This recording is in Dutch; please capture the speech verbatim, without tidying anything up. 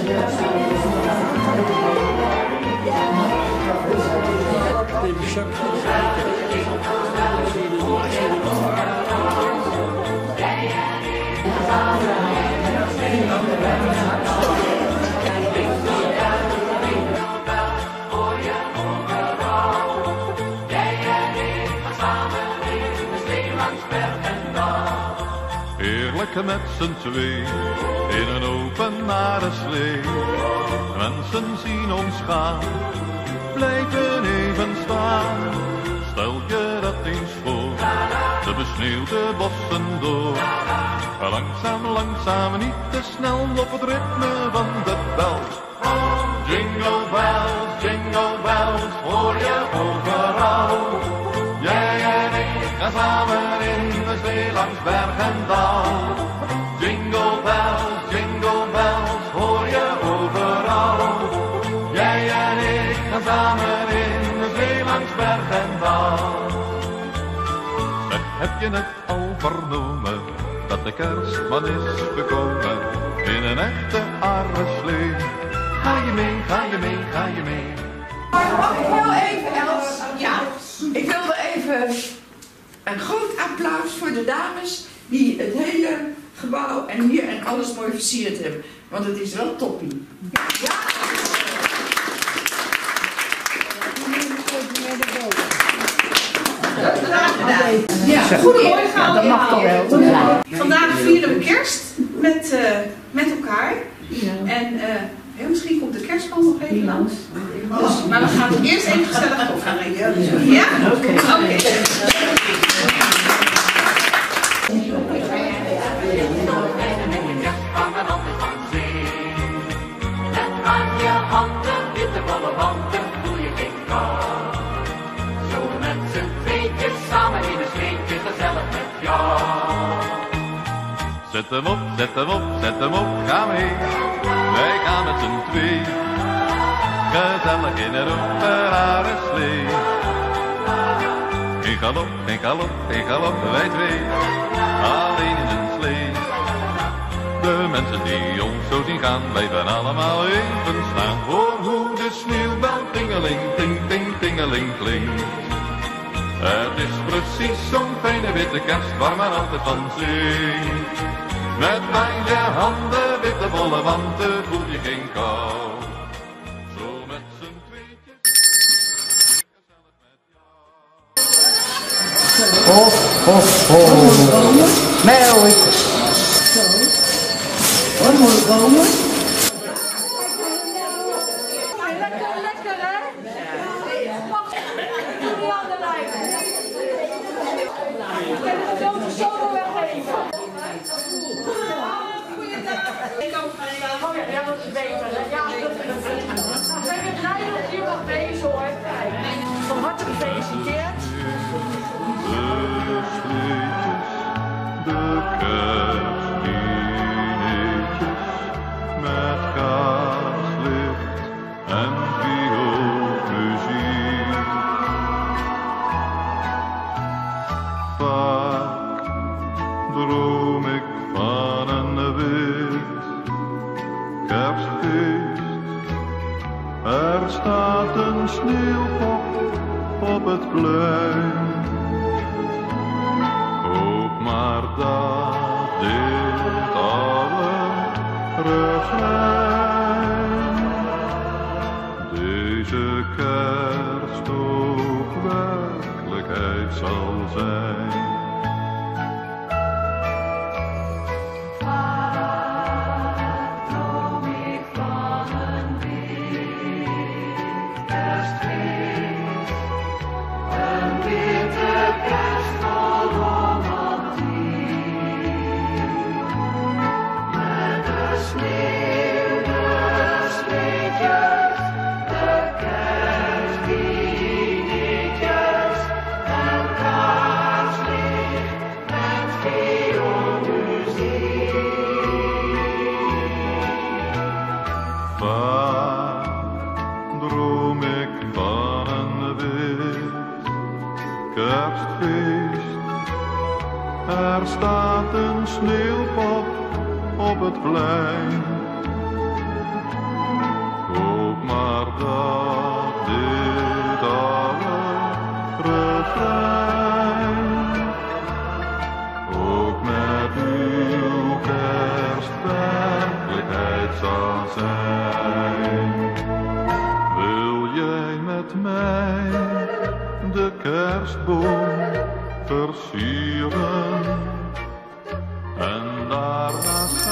Heerlijk met z'n twee, in een openbare slee. Mensen zien ons gaan, blijven even staan. Stel je dat eens voor, de besneeuwde bossen door. Langzaam, langzaam, niet te snel op het ritme van de bel. Jingle bells, jingle bells, hoor je overal. Jij en ik gaan samen in de slee langs berg en dal. Jingle bells, jingle bells, hoor je overal. Jij en ik gaan samen in de slee langs berg en dal. Zeg, heb je het al vernomen, dat de kerstman is gekomen in een echte arreslee? Ga je mee, ga je mee, ga je mee. Mag ik heel even, Els? Ja, ik wilde even een groot applaus voor de dames die het hele gebouw en hier en alles mooi versierd hebben. Want het is wel toppie. Ja. Ja. Ja, goedemorgen ja, dat mag toch wel. Ja. Vandaag vieren we kerst met, uh, met elkaar. Ja. En uh, ja, misschien komt de kerstman nog even langs. Dus, maar we gaan eerst even gezellig koffie. Ja? Oké. Okay. Okay. Zet hem op, zet hem op, zet hem op, ga mee. Wij gaan met z'n twee, gezellig in een openbare slee. Geen galop, geen galop, geen galop, wij twee, alleen in een slee. De mensen die ons zo zien gaan, blijven allemaal even staan. Hoor hoe de sneeuwbel tingeling, ting, ting, tingeling klinkt. Het is precies zo'n fijne witte kerst waar men altijd van zingt. Met aan je handen, witte bolle wanten, voel je geen kou. Zo met z'n tweetjes. Ho, ho, ho. Merry. Zo. Hoor, mooie bomen. Lekker, lekker hè? Doe aan de lijn. Ik heb het zo zo weggeven. Oh ja, ja, dat is beter. Ja, ik ben blij dat je nog deze hoort. Van harte gefeliciteerd. De sleetjes, de kerstdineetjes, met kaarslicht en vioolmuziek. Vaak droom ik van een wit kerstfeest. Er staat een sneeuwpop op het plein. Hoop maar dat dit alle refrein deze kerst ook werkelijkheid zal zijn. Vaak droom ik van een wit kerstfeest. Er staat een sneeuwpop op het plein. dat dit oude refrein ook met uw kerst werkelijkheid zal zijn. Wil jij met mij de kerstboom versieren en daarnaast